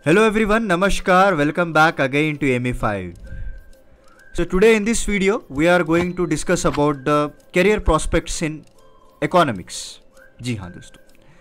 Hello everyone, Namaskar, welcome back again to ME5. So today in this video, we are going to discuss about the career prospects in economics. जी हाँ दोस्तों,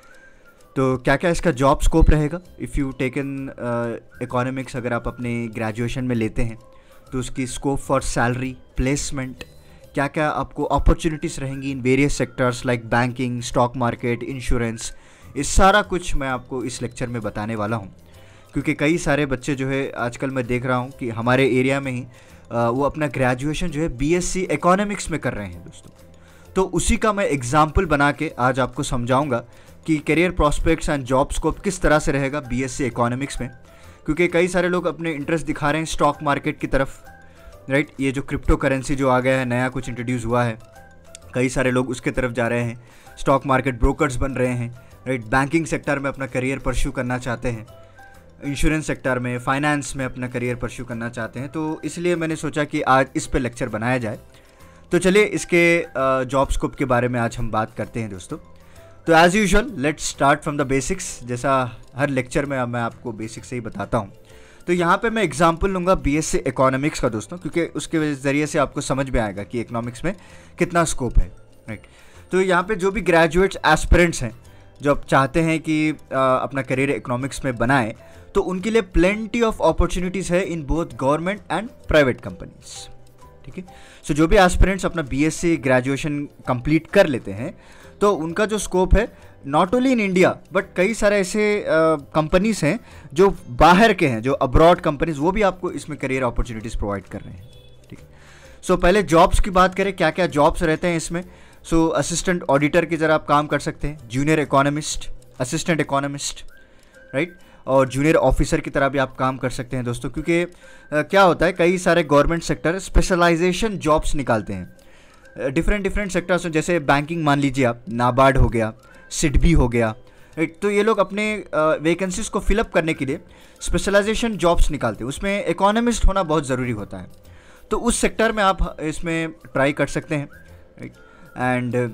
तो क्या क्या इसका job scope रहेगा if you taken economics. अगर आप अपने ग्रेजुएशन में लेते हैं तो उसकी स्कोप फॉर सैलरी, प्लेसमेंट, क्या क्या आपको अपॉर्चुनिटीज़ रहेंगी in various sectors like banking, stock market, insurance. इस सारा कुछ मैं आपको इस लेक्चर में बताने वाला हूँ, क्योंकि कई सारे बच्चे जो है आजकल मैं देख रहा हूँ कि हमारे एरिया में ही वो अपना ग्रेजुएशन जो है बीएससी इकोनॉमिक्स में कर रहे हैं दोस्तों। तो उसी का मैं एग्जाम्पल बना के आज आपको समझाऊंगा कि career prospects and job scope किस तरह से रहेगा बीएससी इकोनॉमिक्स में, क्योंकि कई सारे लोग अपने इंटरेस्ट दिखा रहे हैं स्टॉक मार्केट की तरफ, राइट। ये जो क्रिप्टो करेंसी जो आ गया है, नया कुछ इंट्रोड्यूस हुआ है, कई सारे लोग उसके तरफ जा रहे हैं, स्टॉक मार्केट ब्रोकर्स बन रहे हैं, राइट। बैंकिंग सेक्टर में अपना करियर परस्यू करना चाहते हैं, इंश्योरेंस सेक्टर में, फाइनेंस में अपना करियर परस्यू करना चाहते हैं। तो इसलिए मैंने सोचा कि आज इस पे लेक्चर बनाया जाए। तो चलिए इसके जॉब स्कोप के बारे में आज हम बात करते हैं दोस्तों। तो as usual let's start from the basics. जैसा हर लेक्चर में मैं आपको बेसिक्स से ही बताता हूँ। तो यहाँ पे मैं एग्जांपल लूँगा बीएससी इकोनॉमिक्स का दोस्तों, क्योंकि उसके ज़रिए से आपको समझ में आएगा कि इकोनॉमिक्स में कितना स्कोप है, राइट। तो यहाँ पे जो भी ग्रेजुएट्स एस्पिरेंट्स हैं जो आप चाहते हैं कि अपना करियर इकोनॉमिक्स में बनाएं, तो उनके लिए प्लेंटी ऑफ अपॉर्चुनिटीज़ है in both government and private companies, ठीक है। सो जो भी एस्पिरेंट्स अपना बीएससी ग्रेजुएशन कंप्लीट कर लेते हैं तो उनका जो स्कोप है not only in India but कई सारे ऐसे कंपनीज हैं जो बाहर के हैं, जो अब्रॉड कंपनीज, वो भी आपको इसमें करियर अपॉर्चुनिटीज़ प्रोवाइड कर रहे हैं, ठीक है। सो पहले जॉब्स की बात करें, क्या क्या जॉब्स रहते हैं इसमें। सो असिस्टेंट ऑडिटर की तरह आप काम कर सकते हैं, junior economist, assistant economist, right. और जूनियर ऑफिसर की तरह भी आप काम कर सकते हैं दोस्तों, क्योंकि क्या होता है कई सारे गवर्नमेंट सेक्टर स्पेशलाइजेशन जॉब्स निकालते हैं डिफरेंट सेक्टर्स में। जैसे बैंकिंग मान लीजिए आप, नाबार्ड हो गया, सिडबी हो गया, तो ये लोग अपने वैकेंसीज को फिलअप करने के लिए स्पेशलाइजेशन जॉब्स निकालते हैं। उसमें इकोनॉमिस्ट होना बहुत ज़रूरी होता है, तो उस सेक्टर में आप इसमें ट्राई कर सकते हैं, राइट। एंड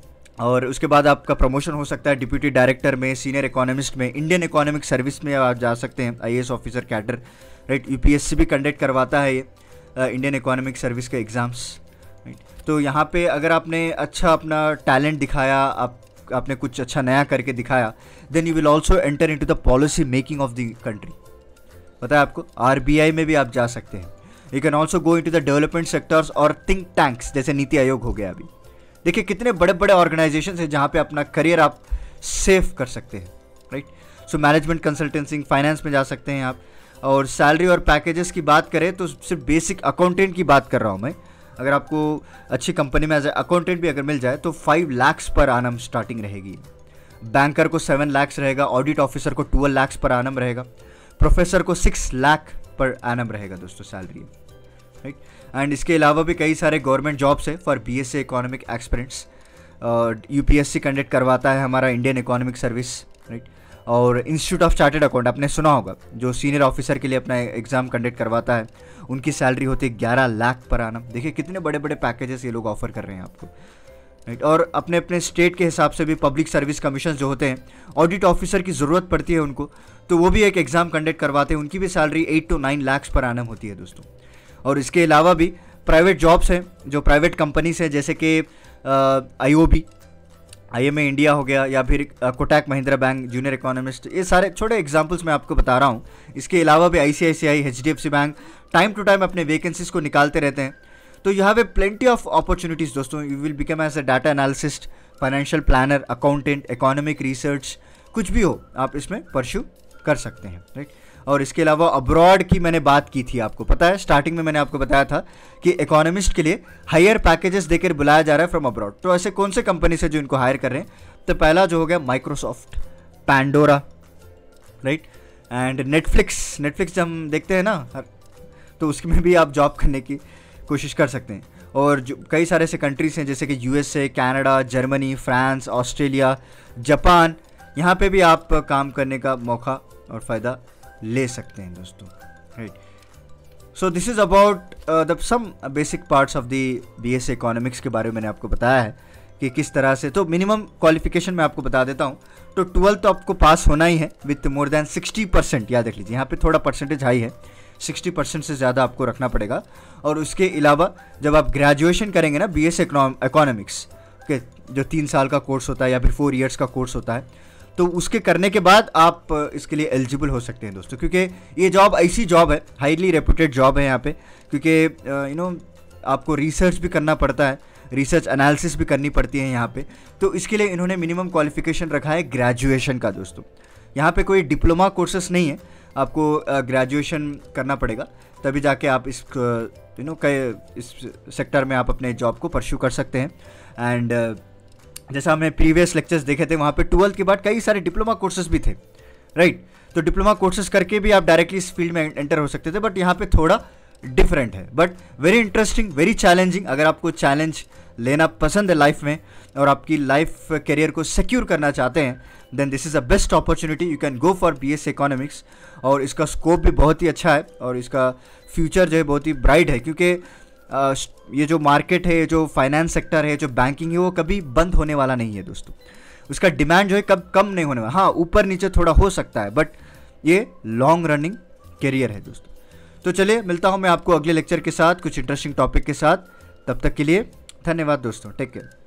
और उसके बाद आपका प्रमोशन हो सकता है डिप्यूटी डायरेक्टर में, सीनियर इकोनॉमिस्ट में, इंडियन इकोनॉमिक सर्विस में आप जा सकते हैं, IAS officer cadre, right. UPSC भी कंडक्ट करवाता है ये इंडियन इकोनॉमिक सर्विस के एग्ज़ाम्स, राइट। तो यहाँ पे अगर आपने अच्छा अपना टैलेंट दिखाया, आपने कुछ अच्छा नया करके दिखाया, then you will also enter into the policy making of the country. पता है आपको, आरबीआई में भी आप जा सकते हैं। You can also go into the development sectors और थिंक टैंक्स, जैसे नीति आयोग हो गया अभी। देखिए कितने बड़े बड़े ऑर्गेनाइजेशन हैं जहाँ पे अपना करियर आप सेव कर सकते हैं, right. So management consultancy, finance में जा सकते हैं आप। और सैलरी और पैकेजेस की बात करें तो सिर्फ बेसिक अकाउंटेंट की बात कर रहा हूँ मैं। अगर आपको अच्छी कंपनी में एज ए अकाउंटेंट भी अगर मिल जाए तो 5 लाख पर आनम स्टार्टिंग रहेगी। बैंकर को 7 लाख रहेगा, ऑडिट ऑफिसर को 12 लाख पर आनम रहेगा, प्रोफेसर को 6 लाख पर आनम रहेगा दोस्तों सैलरी, राइट। एंड इसके अलावा भी कई सारे गवर्नमेंट जॉब्स है for BSc economic experience. UPSC conduct करवाता है हमारा इंडियन इकोनॉमिक सर्विस, राइट। और इंस्टीट्यूट ऑफ चार्टर्ड अकाउंट आपने सुना होगा, जो सीनियर ऑफिसर के लिए अपना एग्जाम कंडक्ट करवाता है, उनकी सैलरी होती है 11 लाख पर आनम। देखिए कितने बड़े बड़े पैकेजेस ये लोग ऑफर कर रहे हैं आपको, राइट। और अपने अपने स्टेट के हिसाब से भी पब्लिक सर्विस कमीशन जो होते हैं, ऑडिट ऑफिसर की ज़रूरत पड़ती है उनको, तो वो भी एक एग्ज़ाम कंडक्ट करवाते हैं, उनकी भी सैलरी 8 to 9 लाख पर आनम होती है दोस्तों। और इसके अलावा भी प्राइवेट जॉब्स हैं जो प्राइवेट कंपनीज हैं, जैसे कि आईओबी, आईएमए इंडिया हो गया, या फिर Kotak Mahindra bank junior economist. ये सारे छोटे एग्जांपल्स मैं आपको बता रहा हूँ। इसके अलावा भी ICICI, HDFC bank time to time अपने वैकेंसीज को निकालते रहते हैं। तो you have a plenty of opportunities दोस्तों। You will become as a data analyst, financial planner, accountant, economic research, कुछ भी हो आप इसमें परस्यू कर सकते हैं, राइट। और इसके अलावा अब्रॉड की मैंने बात की थी, आपको पता है स्टार्टिंग में मैंने आपको बताया था कि इकोनॉमिस्ट के लिए हायर पैकेजेस देकर बुलाया जा रहा है फ्रॉम अब्रॉड। तो ऐसे कौन से कंपनी से जो इनको हायर कर रहे हैं, तो पहला जो हो गया Microsoft, Pandora, right. And Netflix जब हम देखते हैं ना, तो उसमें भी आप जॉब करने की कोशिश कर सकते हैं। और जो कई सारे ऐसे कंट्रीज हैं जैसे कि USA, Canada, Germany, France, Australia, Japan, यहाँ पे भी आप काम करने का मौका और फ़ायदा ले सकते हैं दोस्तों, right. So this is about the some basic parts of the BSc economics के बारे में मैंने आपको बताया है कि किस तरह से। तो मिनिमम क्वालिफिकेशन मैं आपको बता देता हूँ। तो 12th तो आपको पास होना ही है विथ मोर देन 60%, याद रख लीजिए, यहाँ पे थोड़ा परसेंटेज हाई है, 60% से ज़्यादा आपको रखना पड़ेगा। और उसके अलावा जब आप ग्रेजुएशन करेंगे ना BS इकोनॉमिक्स के, जो 3 साल का कोर्स होता है या फिर 4 इयर्स का कोर्स होता है, तो उसके करने के बाद आप इसके लिए एलिजिबल हो सकते हैं दोस्तों, क्योंकि ये जॉब ऐसी जॉब है, हाईली रेपुटेड जॉब है यहाँ पे, क्योंकि आपको रिसर्च भी करना पड़ता है, रिसर्च एनालिसिस भी करनी पड़ती है यहाँ पे। तो इसके लिए इन्होंने मिनिमम क्वालिफिकेशन रखा है ग्रेजुएशन का दोस्तों। यहाँ पे कोई डिप्लोमा कोर्सेस नहीं है, आपको ग्रेजुएशन करना पड़ेगा, तभी जाके आप इस इस सेक्टर में आप अपने जॉब को परस्यू कर सकते हैं। एंड जैसा हमने प्रीवियस लेक्चर्स देखे थे, वहाँ पे 12th के बाद कई सारे डिप्लोमा कोर्सेज भी थे, राइट। तो डिप्लोमा कोर्सेज करके भी आप डायरेक्टली इस फील्ड में एंटर हो सकते थे, बट यहाँ पे थोड़ा डिफरेंट है, but very interesting, very challenging. अगर आपको चैलेंज लेना पसंद है लाइफ में और आपकी लाइफ करियर को सिक्योर करना चाहते हैं, then this is a best opportunity, you can go for BS economics. और इसका स्कोप भी बहुत ही अच्छा है और इसका फ्यूचर जो है बहुत ही ब्राइट है, क्योंकि ये जो मार्केट है, जो फाइनेंस सेक्टर है, जो बैंकिंग है, वो कभी बंद होने वाला नहीं है दोस्तों। उसका डिमांड जो है कब कम नहीं होने वाला, हाँ ऊपर नीचे थोड़ा हो सकता है, बट ये लॉन्ग रनिंग करियर है दोस्तों। तो चलिए मिलता हूँ मैं आपको अगले लेक्चर के साथ कुछ इंटरेस्टिंग टॉपिक के साथ। तब तक के लिए धन्यवाद दोस्तों, टेक केयर।